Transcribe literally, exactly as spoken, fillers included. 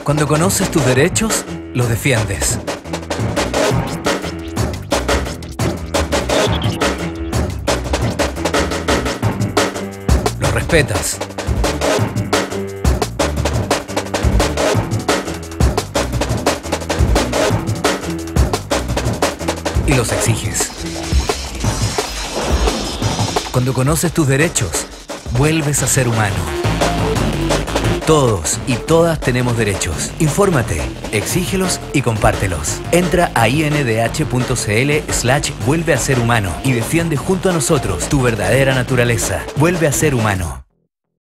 Cuando conoces tus derechos, los defiendes. Los respetas. Y los exiges. Cuando conoces tus derechos, vuelves a ser humano. Todos y todas tenemos derechos. Infórmate, exígelos y compártelos. Entra a indh.cl slash vuelve a ser humano y defiende junto a nosotros tu verdadera naturaleza. Vuelve a ser humano.